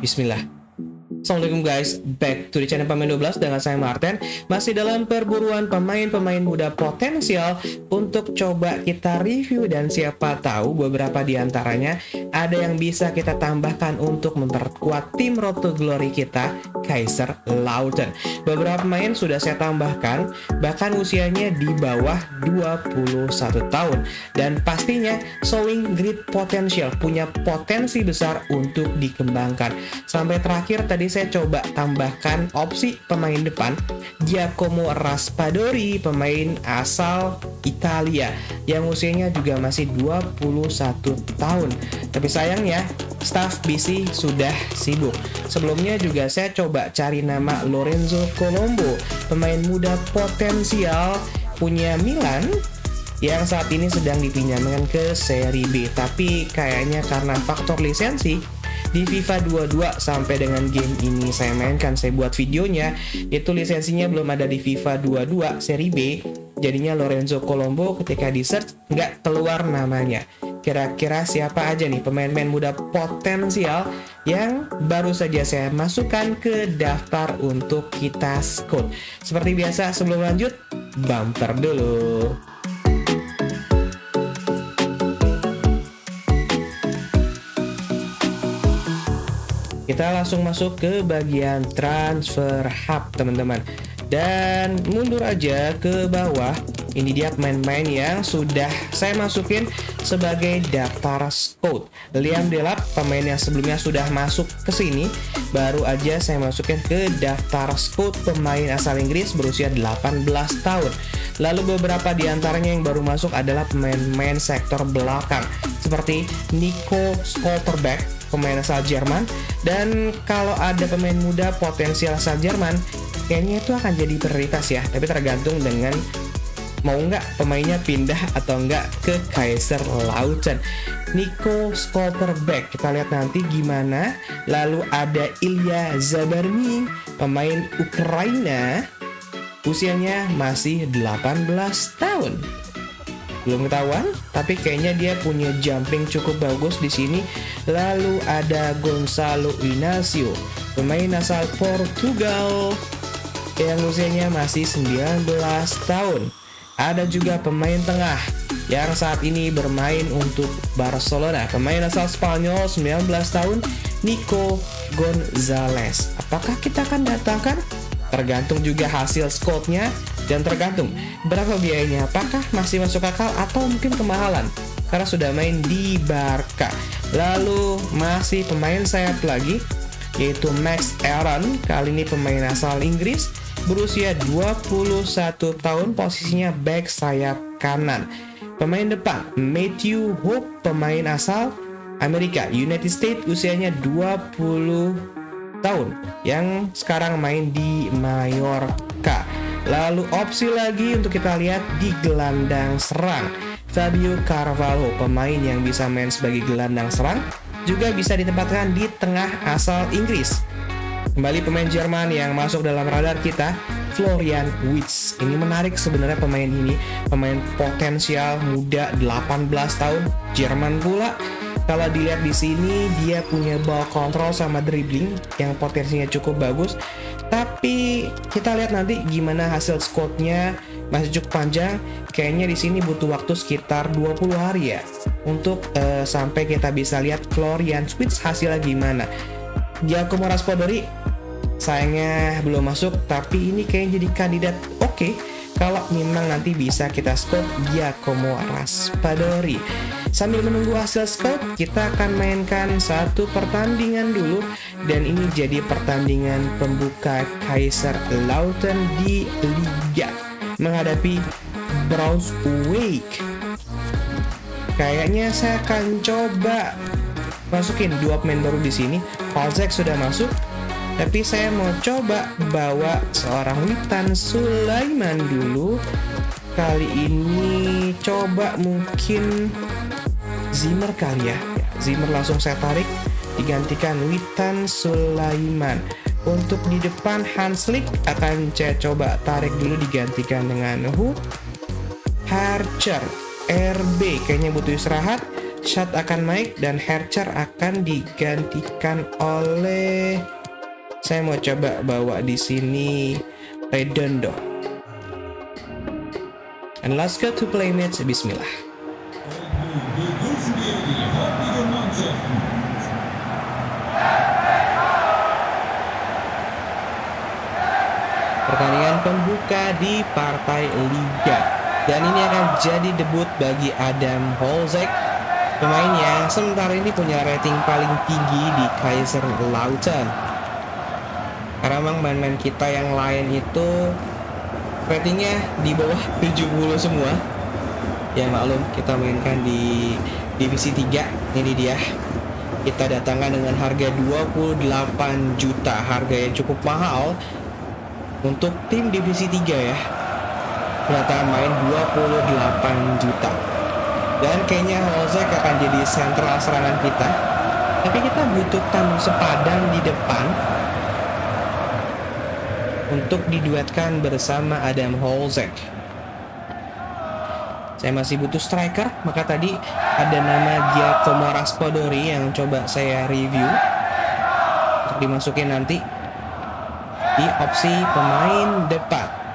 Bismillah. Assalamualaikum guys, back to the channel Pemain 12 dengan saya Martin. Masih dalam perburuan pemain-pemain muda potensial untuk coba kita review, dan siapa tahu beberapa diantaranya ada yang bisa kita tambahkan untuk memperkuat tim Road to Glory kita, Kaiserslautern. Beberapa pemain sudah saya tambahkan, bahkan usianya di bawah 21 tahun, dan pastinya showing great potential, punya potensi besar untuk dikembangkan. Sampai terakhir tadi saya coba tambahkan opsi pemain depan Giacomo Raspadori, pemain asal Italia yang usianya juga masih 21 tahun. Tapi sayangnya staff BC sudah sibuk. Sebelumnya juga saya coba cari nama Lorenzo Colombo, pemain muda potensial punya Milan yang saat ini sedang dipinjamkan ke Serie B. Tapi kayaknya karena faktor lisensi di FIFA 22 sampai dengan game ini saya mainkan, saya buat videonya, itu lisensinya belum ada di FIFA 22 Serie B. Jadinya Lorenzo Colombo ketika di search nggak keluar namanya. Kira-kira siapa aja nih pemain-pemain muda potensial yang baru saja saya masukkan ke daftar untuk kita scout. Seperti biasa sebelum lanjut, bumper dulu. Kita langsung masuk ke bagian transfer hub, teman-teman. Dan mundur aja ke bawah. Ini dia pemain-pemain yang sudah saya masukin sebagai daftar scout. Liam Delap, pemain yang sebelumnya sudah masuk ke sini, baru aja saya masukin ke daftar scout pemain asal Inggris berusia 18 tahun. Lalu beberapa diantaranya yang baru masuk adalah pemain-pemain sektor belakang, seperti Nico Schlotterbeck, pemain asal Jerman. Dan kalau ada pemain muda potensial asal Jerman, kayaknya itu akan jadi prioritas ya. Tapi tergantung dengan mau nggak pemainnya pindah atau nggak ke Kaiserslautern. Nico Schlotterbeck, kita lihat nanti gimana. Lalu ada Ilya Zabarny, pemain Ukraina, usianya masih 18 tahun. Belum ketahuan, tapi kayaknya dia punya jumping cukup bagus di sini. Lalu ada Gonçalo Inácio, pemain asal Portugal yang usianya masih 19 tahun. Ada juga pemain tengah yang saat ini bermain untuk Barcelona, pemain asal Spanyol 19 tahun, Nico Gonzalez. Apakah kita akan datangkan? Tergantung juga hasil scoutnya dan tergantung berapa biayanya. Apakah masih masuk akal atau mungkin kemahalan karena sudah main di Barca. Lalu masih pemain sayap lagi, yaitu Max Aaron. Kali ini pemain asal Inggris berusia 21 tahun, posisinya back sayap kanan. Pemain depan Matthew Hope, pemain asal Amerika United States, usianya 20 tahun yang sekarang main di Mallorca. Lalu opsi lagi untuk kita lihat di gelandang serang, Fabio Carvalho, pemain yang bisa main sebagai gelandang serang, juga bisa ditempatkan di tengah asal Inggris. Kembali pemain Jerman yang masuk dalam radar kita, Florian Wirtz. Ini menarik sebenarnya pemain ini, pemain potensial muda 18 tahun, Jerman pula. Kalau dilihat di sini dia punya ball control sama dribbling yang potensinya cukup bagus. Tapi kita lihat nanti gimana hasil scoutnya, masih cukup panjang. Kayaknya di sini butuh waktu sekitar 20 hari ya untuk sampai kita bisa lihat Florian Wirtz hasilnya gimana. Giacomo Raspadori sayangnya belum masuk, tapi ini kayaknya jadi kandidat oke kalau memang nanti bisa kita scout Giacomo Raspadori. Sambil menunggu hasil scout, kita akan mainkan satu pertandingan dulu, dan ini jadi pertandingan pembuka Kaiserslautern di Liga menghadapi Braunschweig. Kayaknya saya akan coba masukin dua pemain baru di sini. Falzek sudah masuk, tapi saya mau coba bawa seorang Witan Sulaiman dulu. Kali ini coba mungkin Zimmer kali ya. Zimmer langsung saya tarik, digantikan Witan Sulaiman. Untuk di depan Hanslik akan saya coba tarik dulu, digantikan dengan Harcher. RB kayaknya butuh istirahat. Shot akan naik dan Hercher akan digantikan oleh, saya mau coba bawa di sini Redondo. And let's go to play match. Bismillah. Pertandingan pembuka di partai Liga. Dan ini akan jadi debut bagi Adam Holzek, pemain yang sementara ini punya rating paling tinggi di Kaiserslautern. Karena memang main-main kita yang lain itu ratingnya di bawah 70 semua. Ya maklum, kita mainkan di divisi 3. Ini dia. Kita datangkan dengan harga 28 juta, harga yang cukup mahal untuk tim divisi 3 ya. Datang main 28 juta. Dan kayaknya Holzek akan jadi sentral serangan kita. Tapi kita butuh tamu sepadan di depan untuk diduetkan bersama Adam Holzek. Saya masih butuh striker, maka tadi ada nama Giacomo Raspadori yang coba saya review untuk dimasukin nanti di opsi pemain depan.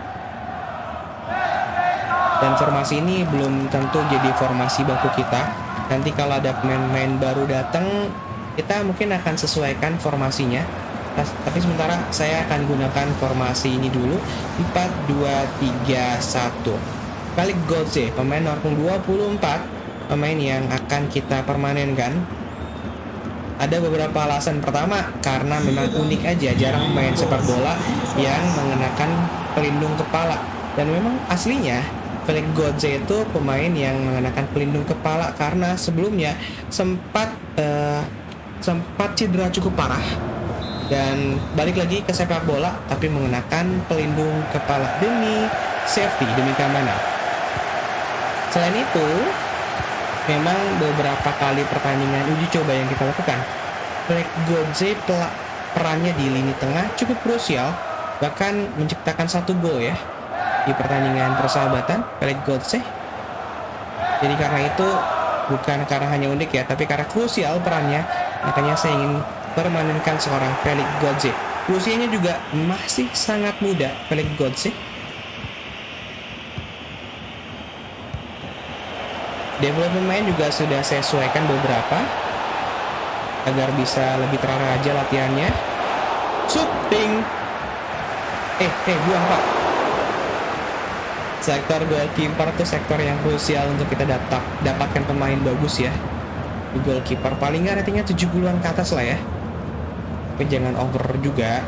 Dan formasi ini belum tentu jadi formasi baku kita. Nanti kalau ada pemain-pemain baru datang, kita mungkin akan sesuaikan formasinya. Tapi sementara saya akan gunakan formasi ini dulu, 4-2-3-1. Felix Godze, pemain nomor 24, pemain yang akan kita permanenkan. Ada beberapa alasan. Pertama, karena memang unik aja, jarang main sepak bola yang mengenakan pelindung kepala. Dan memang aslinya Felix Godze itu pemain yang mengenakan pelindung kepala karena sebelumnya sempat cedera cukup parah dan balik lagi ke sepak bola tapi mengenakan pelindung kepala demi safety, demi keamanan. Selain itu, memang beberapa kali pertandingan uji coba yang kita lakukan, Felix Godze perannya di lini tengah cukup krusial, bahkan menciptakan 1 gol ya di pertandingan persahabatan Felix Godze. Jadi karena itu, bukan karena hanya unik ya, tapi karena krusial perannya, makanya saya ingin permanenkan seorang Felix Godze. Usianya juga masih sangat muda Felix Godze. Development main juga sudah saya sesuaikan beberapa agar bisa lebih terarah aja latihannya. Shooting. Buang pak. Sektor goalkeeper tuh sektor yang krusial untuk kita dapatkan pemain bagus ya. Di goalkeeper paling nggak ratingnya 70-an ke atas lah ya. Tapi jangan over juga.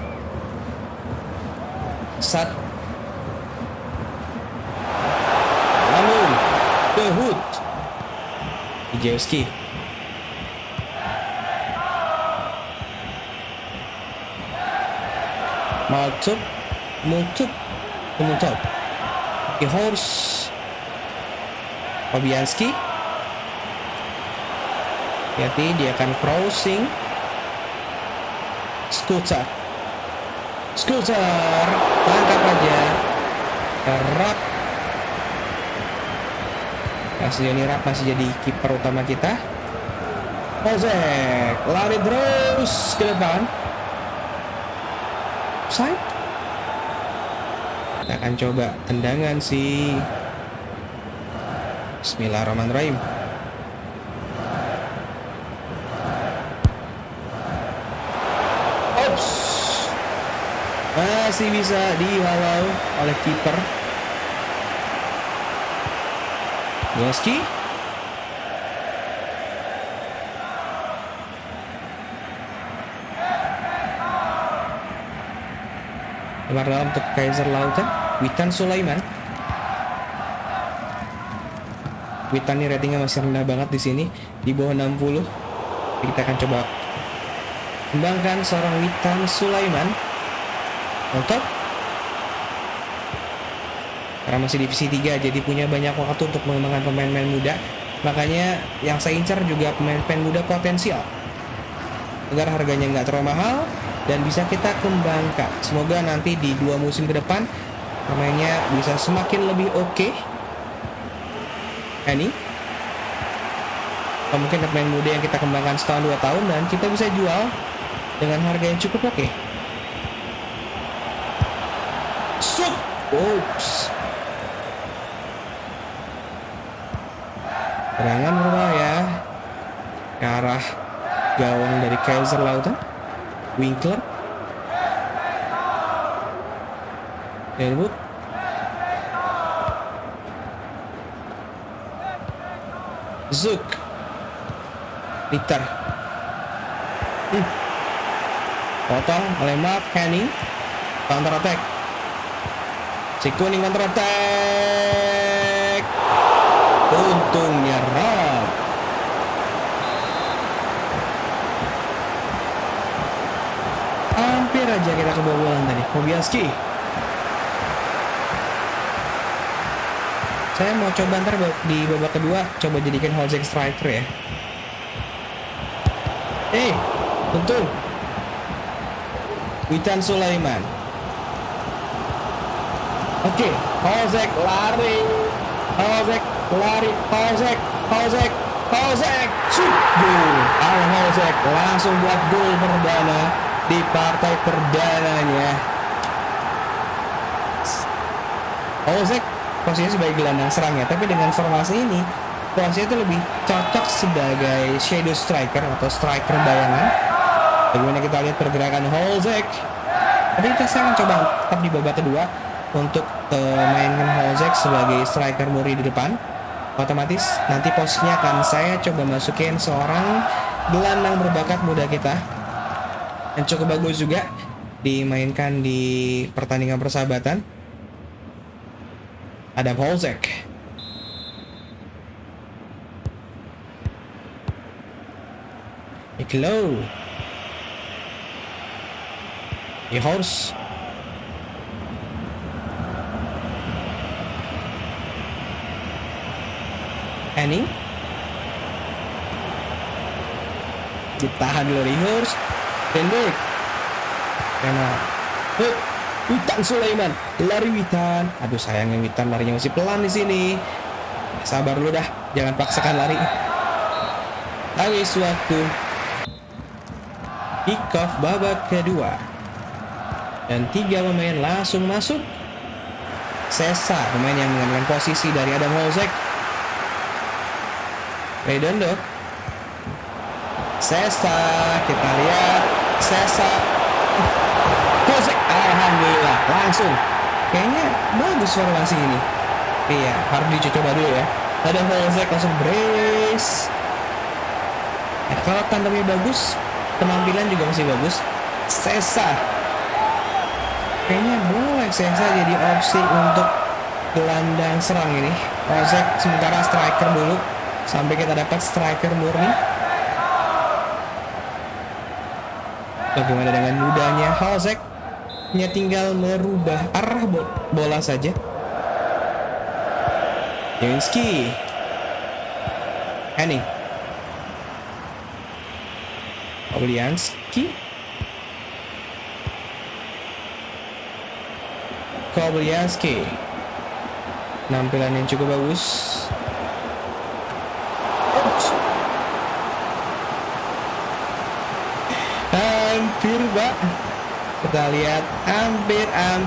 Lalu The Hood Ijewski. Multup Horse Fabianski. Hati-hati, dia akan crossing. Scooter tangkap aja. Rap Johnny Rap masih jadi kiper utama kita. Holzek lari terus ke depan. Side. Kita akan coba tendangan sih. Bismillahirrahmanirrahim. Ops. Masih bisa dihalau oleh kiper. Goski. Lebar dalam untuk Kaiserslautern. Witan Sulaiman. Witan ini ratingnya masih rendah banget di sini, di bawah 60. Jadi kita akan coba kembangkan seorang Witan Sulaiman. Untuk karena masih divisi 3, jadi punya banyak waktu untuk mengembangkan pemain-pemain muda. Makanya yang saya incar juga pemain-pemain muda potensial, agar harganya nggak terlalu mahal dan bisa kita kembangkan. Semoga nanti di 2 musim ke depan pemainnya bisa semakin lebih oke. Ini Atau mungkin pemain muda yang kita kembangkan setahun 2 tahun dan kita bisa jual dengan harga yang cukup oke. Shoot! Oops. Serangan berbahaya ke arah gawang dari Kaiserslautern. Winkler. Elwood. Zuk. Richter. Potong oleh Mark Henning. Counter attack. Si kuning counter attack. Untungnya Rob. Hampir aja kita kebobolan tadi. Fabianski. Saya mau coba ntar di babak kedua coba jadikan Holzek striker ya. Untung. Witan Sulaiman. Oke, Holzek lari. Holzek lari. Holzek. Shoot. Gol. Holzek langsung buat gol perdana di partai perdananya. Holzek posisinya sebagai gelandang serang ya, tapi dengan formasi ini posisinya itu lebih cocok sebagai shadow striker atau striker bayangan. Bagaimana kita lihat pergerakan Holzek. Tapi saya akan coba tetap di babak kedua untuk mainkan Holzek sebagai striker murni di depan. Otomatis nanti posisinya akan saya coba masukin seorang gelandang berbakat muda kita yang cukup bagus juga dimainkan di pertandingan persahabatan. Adam Holzek. Iklo. Horse. Henning. Ditahan dulu di Horse. Pendek. Karena Witan Sulaiman, lari Witan. Aduh sayangnya Witan larinya masih pelan di sini. Sabar dulu dah, jangan paksakan lari. Habis waktu. Kick off babak kedua. Dan 3 pemain langsung masuk. Sesa, pemain yang mengambil posisi dari Adam Holzek. Redondo. Sesa, kita lihat Sesa. Holzek, alhamdulillah langsung. Kayaknya bagus formasi ini. Iya, harus dicoba dulu ya. Ada Holzek langsung brace. Kalau tandemnya bagus, penampilan juga masih bagus. Sesa. Kayaknya boleh Sesa jadi opsi untuk gelandang serang ini. Holzek sementara striker dulu sampai kita dapat striker murni. Bagaimana dengan mudanya Holzek? Hanya tinggal merubah arah bola saja. Yewinski. Henning. Koblianski. Penampilan yang cukup bagus. Hampir, Pak. Kita lihat hampir.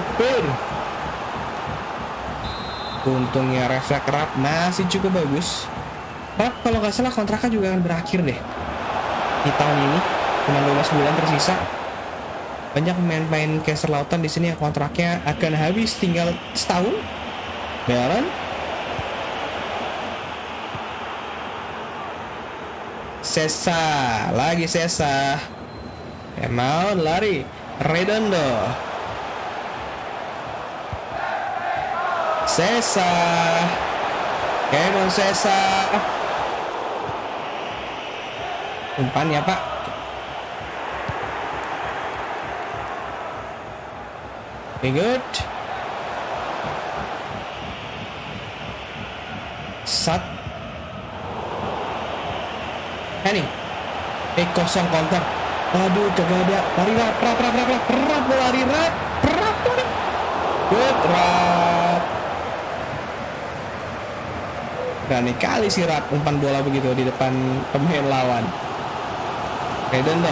Untungnya refleks Rap masih cukup bagus. Rap kalau nggak salah kontraknya juga akan berakhir deh di tahun ini. Cuma 12 bulan tersisa. Banyak pemain-pemain Kaiserslautern di sini yang kontraknya akan habis tinggal setahun. Baron. Sesa, lagi Sesa. Emang lari. Redondo. Sesa. Kemon Sesa. Umpan ya Pak. Good. Sat. Henning. Kosong counter. Aduh, kagak ada. Lari Rap. Lari Rap. Good Rap. Berani kali si Rat umpan bola begitu di depan pemain lawan. Redondo.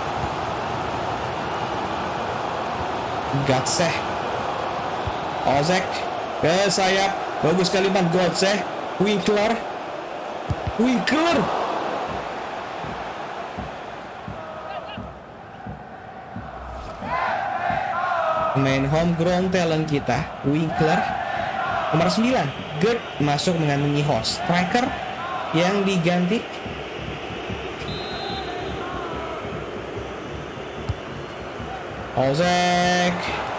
Götze. Ozek ke sayap. Bagus sekali umpan Götze. Winkler. Pemain homegrown talent kita, Winkler. Nomor 9, Gerd masuk mengantungi host. Striker yang diganti. Ozek.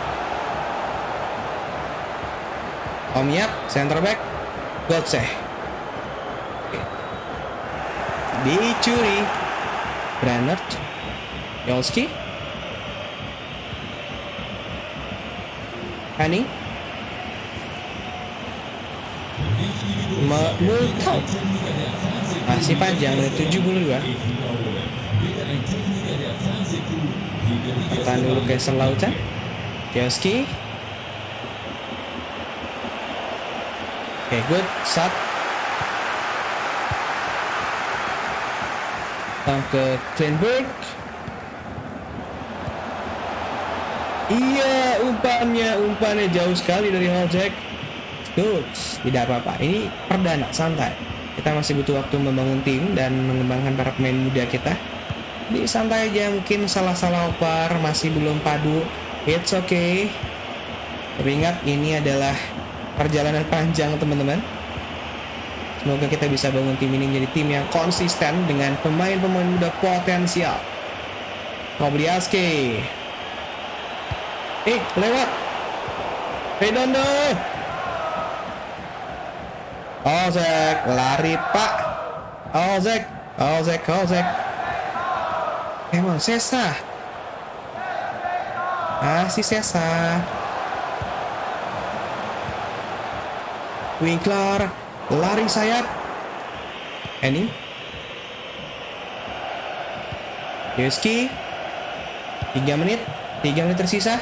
Omyat, center back. Götze. Dicuri. Brannert. Yolski. Hani. Multau. Masih panjang, menit 72. Pertahan dulu Kaiserslautern. Yolski. Oke, good. Sat. Ke Kleinberg. Iya, umpannya jauh sekali dari Ozek. Good, tidak apa-apa. Ini perdana, santai. Kita masih butuh waktu membangun tim dan mengembangkan para pemain muda kita. Jadi santai aja, mungkin salah-salah oper, masih belum padu. It's okay. Tapi ingat, ini adalah perjalanan panjang, teman-teman. Semoga kita bisa bangun tim ini menjadi tim yang konsisten dengan pemain-pemain muda potensial. Kobliaski. Lewat. Redondo. Ozek, lari pak. Ozek. Emang Sesa. Si Sesa. Winkler. Lari sayap. Ini Yuski. 3 menit tersisa.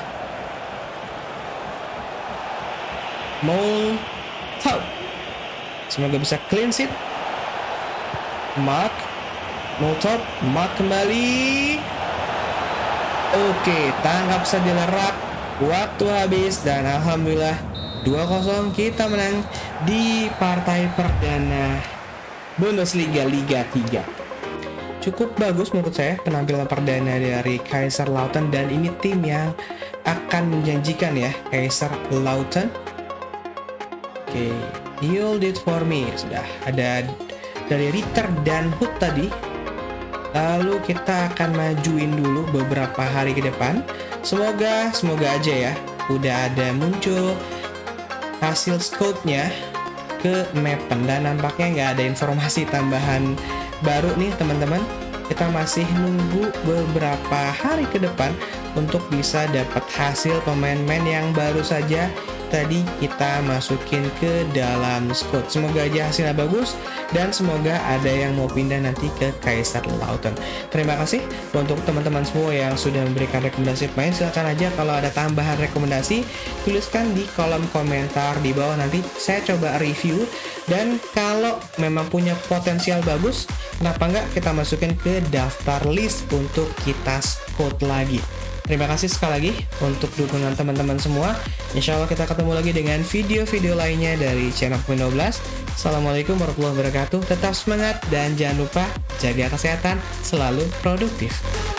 Multau. Semoga bisa clean sheet. Mark Multau. Mark kembali. Oke, tangkap saja Rat. Waktu habis dan alhamdulillah 2-0 kita menang di partai perdana Bundesliga Liga 3. Cukup bagus menurut saya penampilan perdana dari Kaiserslautern, dan ini tim yang akan menjanjikan ya, Kaiserslautern. Oke, Hold It For Me sudah ada dari Ritter dan Hood tadi. Lalu kita akan majuin dulu beberapa hari ke depan. Semoga aja ya udah ada muncul hasil scout-nya ke Mappen, dan nampaknya nggak ada informasi tambahan baru nih teman-teman. Kita masih nunggu beberapa hari ke depan untuk bisa dapat hasil pemain-pemain yang baru saja tadi kita masukin ke dalam squad. Semoga aja hasilnya bagus dan semoga ada yang mau pindah nanti ke Kaiserslautern. Terima kasih untuk teman-teman semua yang sudah memberikan rekomendasi pemain. Silahkan aja kalau ada tambahan rekomendasi tuliskan di kolom komentar di bawah, nanti saya coba review. Dan kalau memang punya potensial bagus, kenapa nggak kita masukin ke daftar list untuk kita scout lagi. Terima kasih sekali lagi untuk dukungan teman-teman semua. Insya Allah kita ketemu lagi dengan video-video lainnya dari channel Pemain 12. Assalamualaikum warahmatullahi wabarakatuh. Tetap semangat dan jangan lupa jaga kesehatan, selalu produktif.